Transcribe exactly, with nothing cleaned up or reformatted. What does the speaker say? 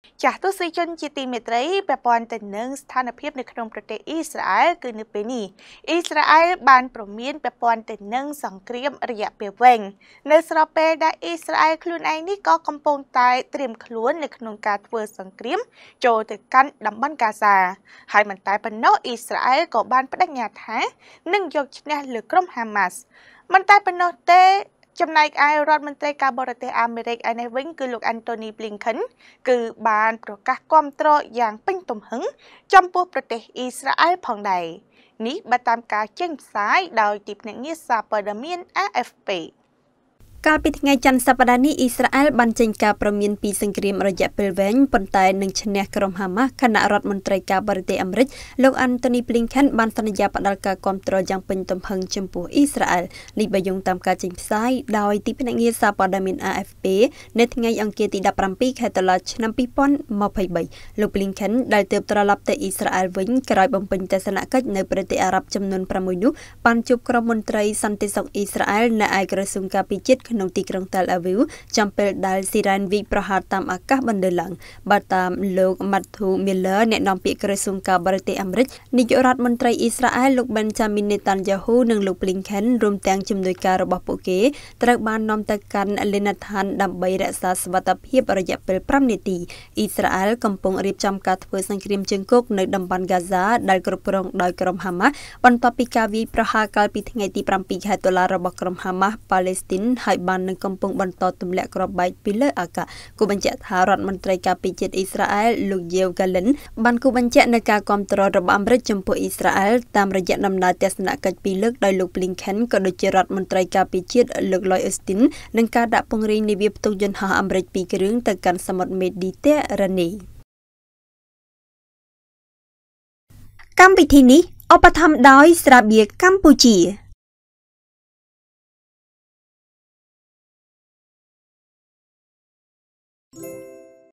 ចាស់ទស្សនិកជនជាទីមេត្រីប្រព័ន្ធទៅនឹងស្ថានភាពនៅក្នុងប្រទេសអ៊ីស្រាអែលគឺនៅពេលនេះអ៊ីស្រាអែលបានប្រមានប្រព័ន្ធទៅនឹងសង្គ្រាមរយៈពេលវែងនៅស្របពេលដែលអ៊ីស្រាអែលខ្លួនឯងនេះក៏កំពុងតែត្រៀមខ្លួននៅក្នុងការធ្វើសង្គ្រាមចូលទៅកាន់តំបន់កាហ្សាហើយមិនតែប៉ុណ្ណោះអ៊ីស្រាអែលក៏បានបដិញ្ញាថានឹងយកឈ្នះលើក្រុមហាម៉ាស់មិនតែប៉ុណ្ណោះទេចំណែកឯរដ្ឋមន្ត្រីការបរទេសអាមេរិកឯនេះវិញគឺលោក Antony Blinken គឺបានប្រកាសគាំទ្រយ៉ាងពេញទំហឹងចំពោះប្រទេសអ៊ីស្រាអែលផងដែរនេះបើតាមការចេញផ្សាយដោយទីភ្នាក់ងារសារព័ត៌មាន A F P កាលពីថ្ងៃច័ន្ទសប្តាហ៍នេះអ៊ីស្រាអែលបានចេញការព្រមានពីសង្គ្រាមរយៈពេលវែងប៉ុន្តែនឹងឈ្នះក្រុមហាម៉ាស់គណៈរដ្ឋមន្ត្រីការបរទេសអាមេរិកលោក Antony Blinken បានសន្យាផ្តល់ការគាំទ្រយ៉ាងពេញទំហឹងចំពោះអ៊ីស្រាអែលនេះបើយោងតាមការចេញផ្សាយដោយទីភ្នាក់ងារសារព័ត៌មាន A F P នៅថ្ងៃអង្គារទីដប់ប្រាំពីរខែតុលាឆ្នាំពីរពាន់ម្ភៃបីលោក Blinken ដែលទើបត្រឡប់ទៅអ៊ីស្រាអែលវិញក្រោយបំពេញទស្សនកិច្ចនៅប្រទេសអារ៉ាប់ចំនួនប្រាំមួយនោះបានជួបក្រុមមន្ត្រីសន្តិសុខអ៊ីស្រាអែលនៅឯក្រសួងការពារជាតិក្នុងទីក្រុង Tel Aviv ចំពេលដែលស៊ីរ៉ានវិប្រហារតាមអាកាសបណ្ដើរឡើងបើតាមលោក Matthew Miller អ្នកនាំពាក្យក្រសួងការបរទេសអាមេរិកនាយករដ្ឋមន្ត្រីអ៊ីស្រាអែលលោក Benjamin Netanyahu និងលោក Blinken រួមទាំងជំនួយការរបស់ពួកគេត្រូវបាននាំទៅកាន់លេនដ្ឋានដើម្បីរក្សាសុវត្ថិភាពរយៈពេលប្រាំនាទីអ៊ីស្រាអែលកំពុងរៀបចំការធ្វើសង្គ្រាមជើងគោកនៅតំបន់ Gaza ដែលគ្រប់គ្រងដោយក្រុមហាម៉ាស់បន្ទាប់ពីការវាយប្រហារកាលពីថ្ងៃទីប្រាំពីរខែតុលារបស់ក្រុមហាម៉ាស់ប៉ាឡេស្ទីនហើយបាននឹងកំពុងបន្តទម្លាក់គ្រាប់បែកពីលើអាកាសគូបញ្ជាក់ថារដ្ឋមន្ត្រីការពារជាតិអ៊ីស្រាអែលលោក Yoav Gallant បានគូបញ្ជាក់នៅការគាំទ្ររបស់អាមេរិកចំពោះអ៊ីស្រាអែលតាមរយៈដំណើរទស្សនកិច្ចពីរលើកដោយលោក Blinken ក៏ដូចជារដ្ឋមន្ត្រីការពារជាតិលោក Lloyd Austin និងការដាក់ពង្រីកនាវាផ្ទុកយន្តហោះអាមេរិកពីរគ្រឿងទៅកាន់សមុទ្រមេឌីទែរ៉ានីកម្មវិធីនេះឧបត្ថម្ភដោយស្រាបៀរកម្ពុជា